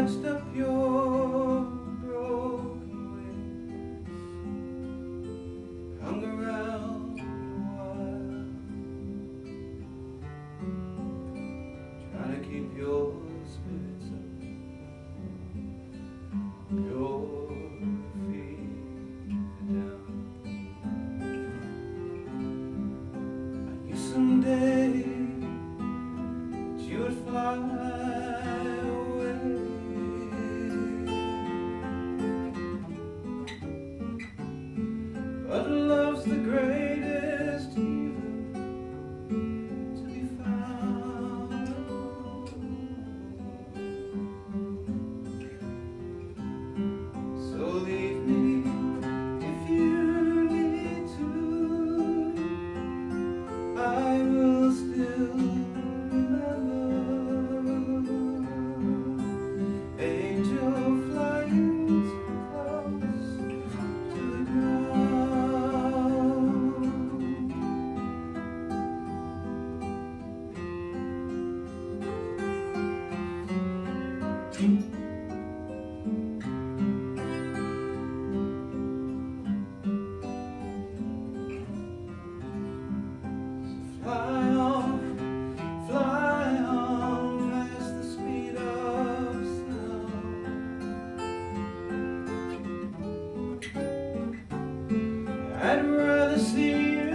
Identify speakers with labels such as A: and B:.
A: patched up your broken wings, hung around a while, trying to keep your spirits up, your feet down. I knew someday that you would fly away, but love's the greatest healer to be found. So leave me if you need to, I will still remember. Angel flying too close to the ground. Fly on past the speed of sound. I'd rather see you